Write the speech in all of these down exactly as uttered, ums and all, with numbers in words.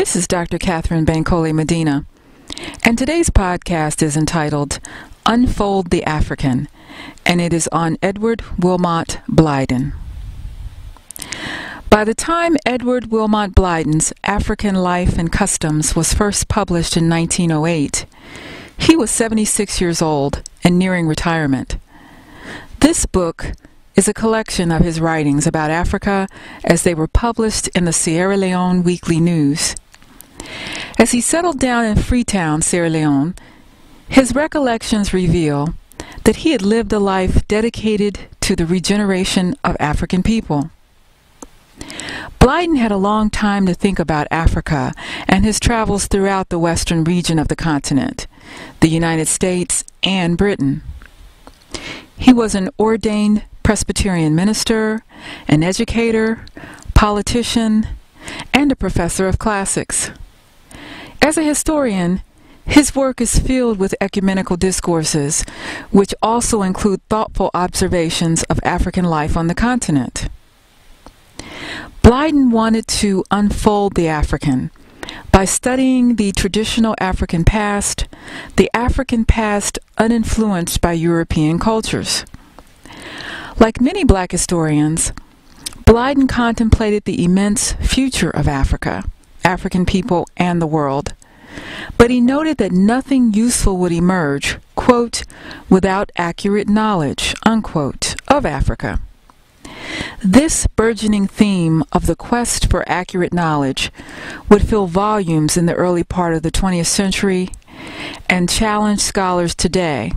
This is Doctor Katherine Bankole-Medina, and today's podcast is entitled Unfold the African, and it is on Edward Wilmot Blyden. By the time Edward Wilmot Blyden's African Life and Customs was first published in nineteen oh eight, he was seventy-six years old and nearing retirement. This book is a collection of his writings about Africa as they were published in the Sierra Leone Weekly News. As he settled down in Freetown, Sierra Leone, his recollections reveal that he had lived a life dedicated to the regeneration of African people. Blyden had a long time to think about Africa and his travels throughout the western region of the continent, the United States, and Britain. He was an ordained Presbyterian minister, an educator, politician, and a professor of classics. As a historian, his work is filled with ecumenical discourses, which also include thoughtful observations of African life on the continent. Blyden wanted to unfold the African by studying the traditional African past, the African past uninfluenced by European cultures. Like many black historians, Blyden contemplated the immense future of Africa, African people, and the world. But he noted that nothing useful would emerge, quote, without accurate knowledge, unquote, of Africa. This burgeoning theme of the quest for accurate knowledge would fill volumes in the early part of the twentieth century and challenge scholars today.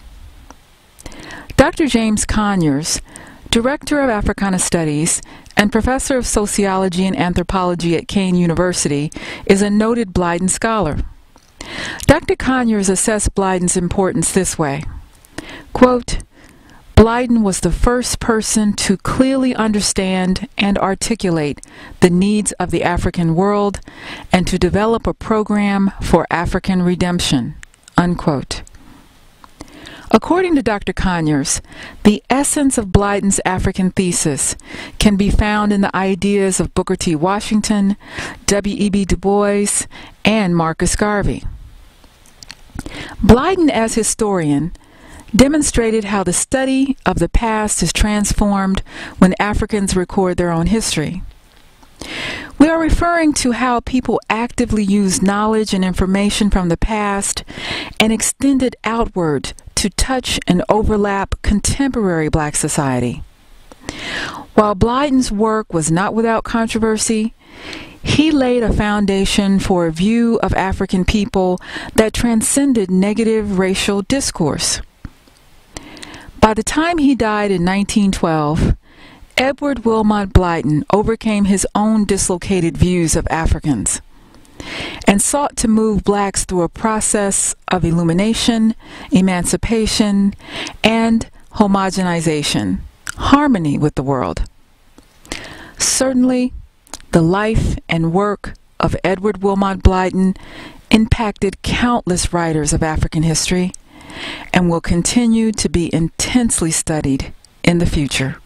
Doctor James Conyers, Director of Africana Studies and Professor of Sociology and Anthropology at Kean University, is a noted Blyden scholar. Doctor Conyers assessed Blyden's importance this way, quote, Blyden was the first person to clearly understand and articulate the needs of the African world and to develop a program for African redemption, unquote. According to Doctor Conyers, the essence of Blyden's African thesis can be found in the ideas of Booker T. Washington, W E B Du Bois, and Marcus Garvey. Blyden, as historian, demonstrated how the study of the past is transformed when Africans record their own history. We are referring to how people actively use knowledge and information from the past and extend it outward to touch and overlap contemporary black society. While Blyden's work was not without controversy, he laid a foundation for a view of African people that transcended negative racial discourse. By the time he died in nineteen twelve, Edward Wilmot Blyden overcame his own dislocated views of Africans and sought to move blacks through a process of illumination, emancipation, and homogenization, harmony with the world. Certainly, the life and work of Edward Wilmot Blyden impacted countless writers of African history and will continue to be intensely studied in the future.